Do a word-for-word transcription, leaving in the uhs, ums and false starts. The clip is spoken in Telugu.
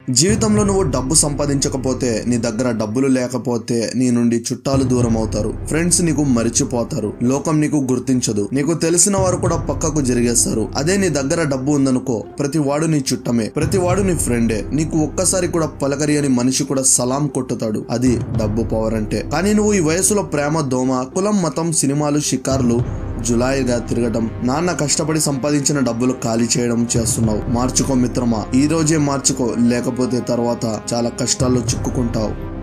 జీవితంలో నువ్వు డబ్బు సంపాదించకపోతే, నీ దగ్గర డబ్బులు లేకపోతే నీ నుండి చుట్టాలు దూరం అవుతారు, ఫ్రెండ్స్ నీకు మరిచిపోతారు, లోకం నీకు గుర్తించదు, నీకు తెలిసిన వారు కూడా పక్కకు జరిగేస్తారు. అదే నీ దగ్గర డబ్బు ఉందనుకో, ప్రతి వాడు నీ చుట్టమే, ప్రతి వాడు నీ ఫ్రెండే, నీకు ఒక్కసారి కూడా పలకరి అని మనిషి కూడా సలాం కొట్టుతాడు. అది డబ్బు పవర్ అంటే. కానీ నువ్వు ఈ వయసులో ప్రేమ దోమ, కులం, మతం, సినిమాలు, షికార్లు, జులాయిగా తిరగడం, నాన్న కష్టపడి సంపాదించిన డబ్బులు ఖాళీ చేయడం చేస్తున్నావు. మార్చుకో మిత్రమా, ఈ రోజే మార్చుకో, లేకపోతే తర్వాత చాలా కష్టాల్లో చిక్కుకుంటావు.